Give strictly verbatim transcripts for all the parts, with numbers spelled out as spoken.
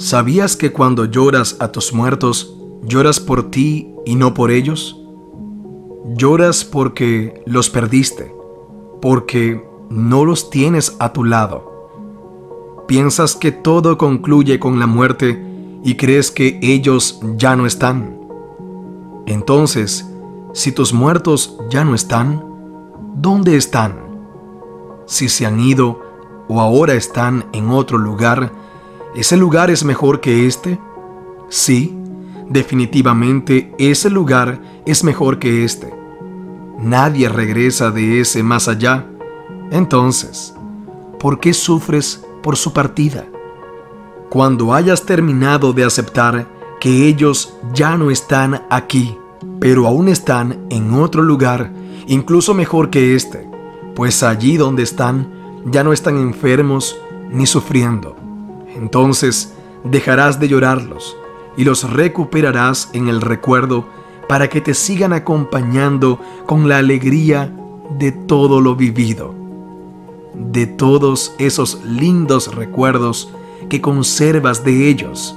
¿Sabías que cuando lloras a tus muertos, lloras por ti y no por ellos? Lloras porque los perdiste, porque no los tienes a tu lado. Piensas que todo concluye con la muerte y crees que ellos ya no están. Entonces, si tus muertos ya no están, ¿dónde están? Si se han ido o ahora están en otro lugar, ¿ese lugar es mejor que este? Sí, definitivamente ese lugar es mejor que este. Nadie regresa de ese más allá. Entonces, ¿por qué sufres por su partida? Cuando hayas terminado de aceptar que ellos ya no están aquí, pero aún están en otro lugar, incluso mejor que este, pues allí donde están ya no están enfermos ni sufriendo. Entonces dejarás de llorarlos y los recuperarás en el recuerdo para que te sigan acompañando con la alegría de todo lo vivido, de todos esos lindos recuerdos que conservas de ellos.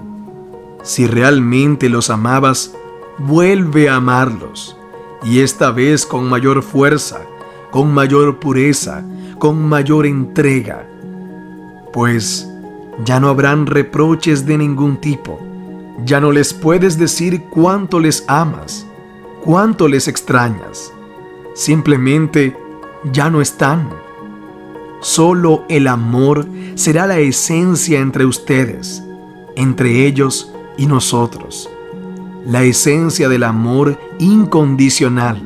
Si realmente los amabas, vuelve a amarlos, y esta vez con mayor fuerza, con mayor pureza, con mayor entrega, pues ya no habrán reproches de ningún tipo. Ya no les puedes decir cuánto les amas, cuánto les extrañas. Simplemente ya no están. Solo el amor será la esencia entre ustedes, entre ellos y nosotros. La esencia del amor incondicional.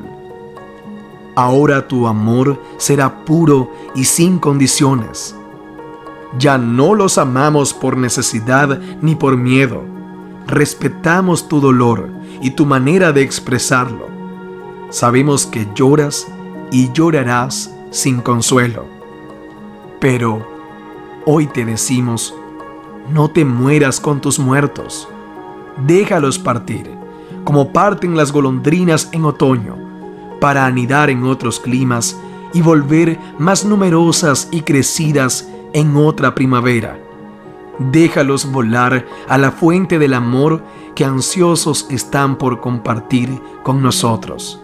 Ahora tu amor será puro y sin condiciones. Ya no los amamos por necesidad ni por miedo. Respetamos tu dolor y tu manera de expresarlo. Sabemos que lloras y llorarás sin consuelo. Pero hoy te decimos, no te mueras con tus muertos. Déjalos partir, como parten las golondrinas en otoño, para anidar en otros climas y volver más numerosas y crecidas en otra primavera. Déjalos volar a la fuente del amor que ansiosos están por compartir con nosotros.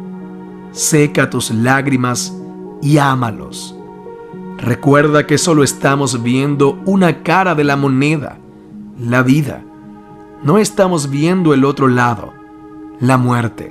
Seca tus lágrimas y ámalos. Recuerda que solo estamos viendo una cara de la moneda, la vida. No estamos viendo el otro lado, la muerte.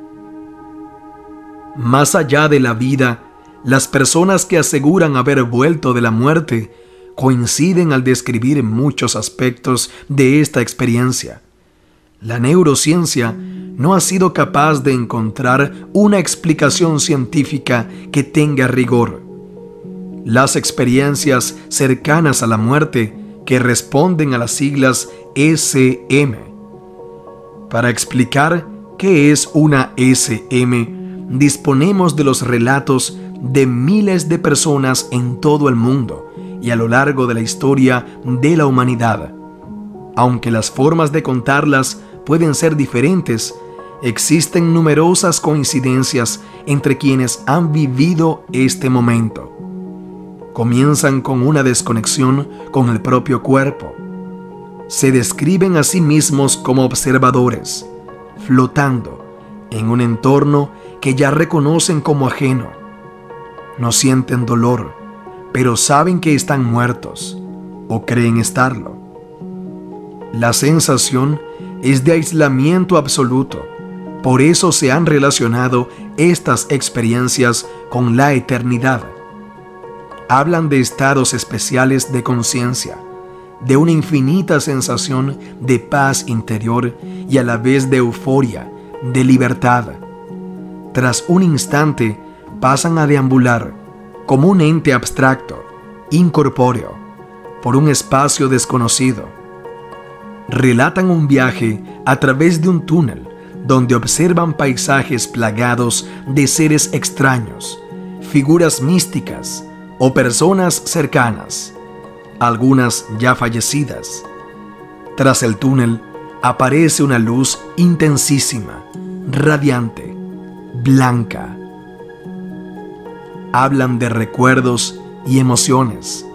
Más allá de la vida, las personas que aseguran haber vuelto de la muerte coinciden al describir muchos aspectos de esta experiencia. La neurociencia no ha sido capaz de encontrar una explicación científica que tenga rigor. Las experiencias cercanas a la muerte, que responden a las siglas S M. Para explicar qué es una S M, disponemos de los relatos de miles de personas en todo el mundo y a lo largo de la historia de la humanidad. Aunque las formas de contarlas pueden ser diferentes, existen numerosas coincidencias entre quienes han vivido este momento. Comienzan con una desconexión con el propio cuerpo. Se describen a sí mismos como observadores, flotando en un entorno que ya reconocen como ajeno. No sienten dolor, pero saben que están muertos, o creen estarlo. La sensación es de aislamiento absoluto. Por eso se han relacionado estas experiencias con la eternidad. Hablan de estados especiales de conciencia, de una infinita sensación de paz interior y a la vez de euforia, de libertad. Tras un instante, pasan a deambular como un ente abstracto, incorpóreo, por un espacio desconocido. Relatan un viaje a través de un túnel donde observan paisajes plagados de seres extraños, figuras místicas o personas cercanas, algunas ya fallecidas. Tras el túnel aparece una luz intensísima, radiante, blanca. Hablan de recuerdos y emociones.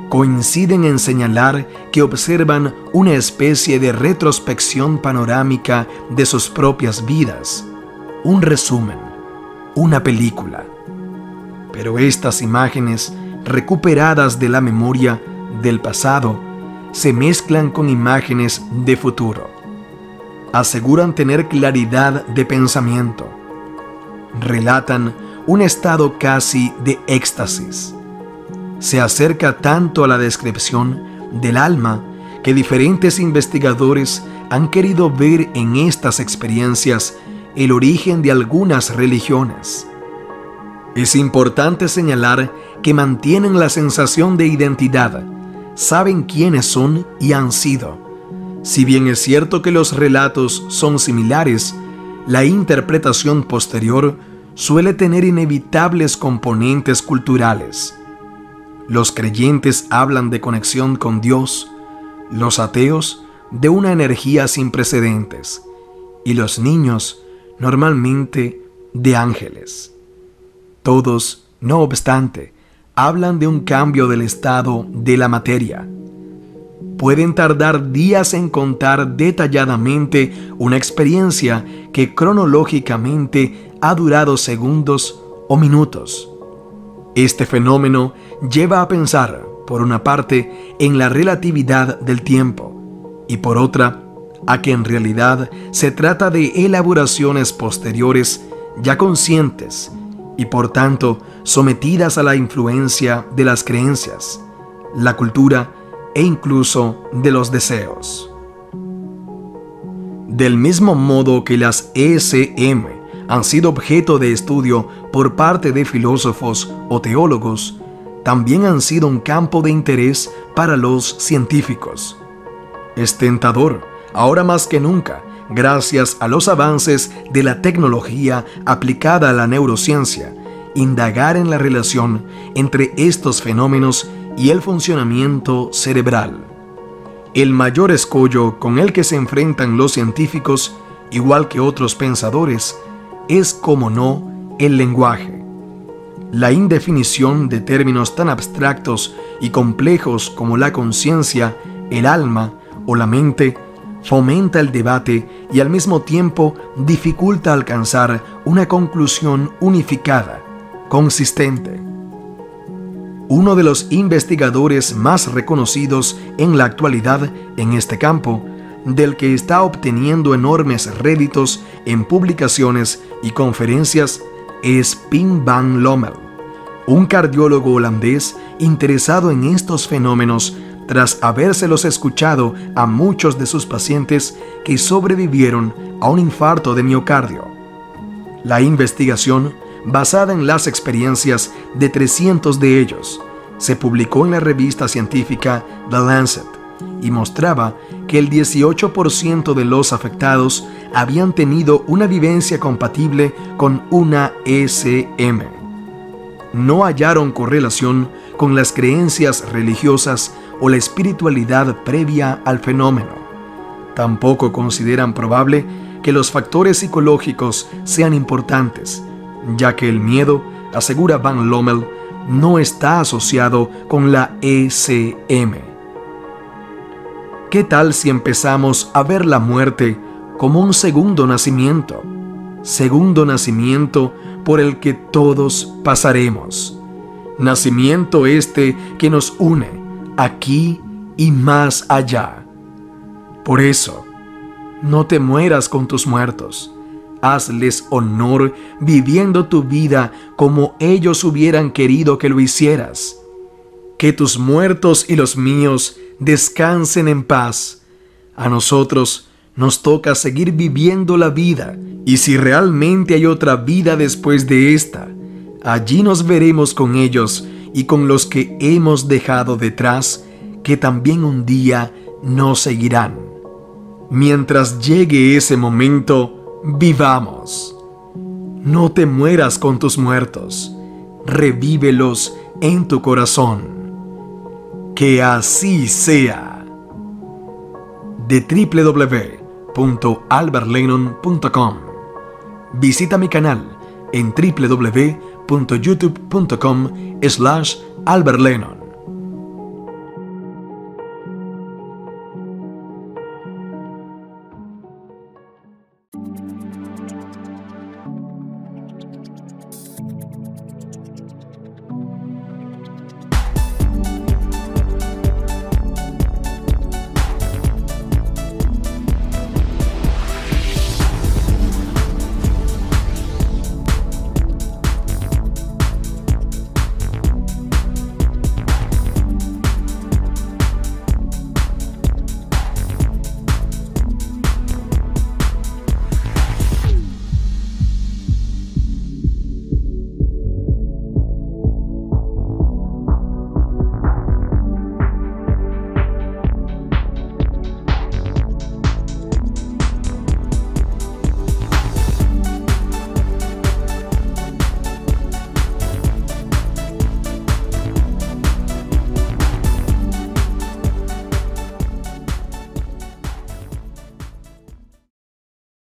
coinciden en señalar que observan una especie de retrospección panorámica de sus propias vidas, un resumen, una película. Pero estas imágenes, recuperadas de la memoria del pasado, se mezclan con imágenes de futuro. Aseguran tener claridad de pensamiento. Relatan un estado casi de éxtasis. Se acerca tanto a la descripción del alma que diferentes investigadores han querido ver en estas experiencias el origen de algunas religiones. Es importante señalar que mantienen la sensación de identidad, saben quiénes son y han sido. Si bien es cierto que los relatos son similares, la interpretación posterior suele tener inevitables componentes culturales. Los creyentes hablan de conexión con Dios, los ateos de una energía sin precedentes, y los niños normalmente de ángeles. Todos, no obstante, hablan de un cambio del estado de la materia. Pueden tardar días en contar detalladamente una experiencia que cronológicamente ha durado segundos o minutos. Este fenómeno lleva a pensar, por una parte, en la relatividad del tiempo y por otra, a que en realidad se trata de elaboraciones posteriores ya conscientes y por tanto sometidas a la influencia de las creencias, la cultura e incluso de los deseos. Del mismo modo que las E S M han sido objeto de estudio por parte de filósofos o teólogos, también han sido un campo de interés para los científicos. Es tentador, ahora más que nunca, gracias a los avances de la tecnología aplicada a la neurociencia, indagar en la relación entre estos fenómenos y el funcionamiento cerebral. El mayor escollo con el que se enfrentan los científicos, igual que otros pensadores, es, como no, el lenguaje. La indefinición de términos tan abstractos y complejos como la conciencia, el alma o la mente fomenta el debate y al mismo tiempo dificulta alcanzar una conclusión unificada, consistente. Uno de los investigadores más reconocidos en la actualidad en este campo, del que está obteniendo enormes réditos en publicaciones y conferencias, es Pim van Lommel, un cardiólogo holandés interesado en estos fenómenos tras habérselos escuchado a muchos de sus pacientes que sobrevivieron a un infarto de miocardio. La investigación, basada en las experiencias de trescientos de ellos, se publicó en la revista científica The Lancet y mostraba que el dieciocho por ciento de los afectados habían tenido una vivencia compatible con una E S M. No hallaron correlación con las creencias religiosas o la espiritualidad previa al fenómeno. Tampoco consideran probable que los factores psicológicos sean importantes, ya que el miedo, asegura Van Lommel, no está asociado con la E S M. ¿Qué tal si empezamos a ver la muerte como un segundo nacimiento? Segundo nacimiento por el que todos pasaremos. Nacimiento este que nos une aquí y más allá. Por eso, no te mueras con tus muertos. Hazles honor viviendo tu vida como ellos hubieran querido que lo hicieras. Que tus muertos y los míos descansen en paz. A nosotros nos toca seguir viviendo la vida, y si realmente hay otra vida después de esta, allí nos veremos con ellos y con los que hemos dejado detrás, que también un día nos seguirán. Mientras llegue ese momento, vivamos. No te mueras con tus muertos, revívelos en tu corazón. Que así sea. De doble u doble u doble u punto albert lennon punto com. Visita mi canal en doble u doble u doble u punto youtube punto com slash albert lennon.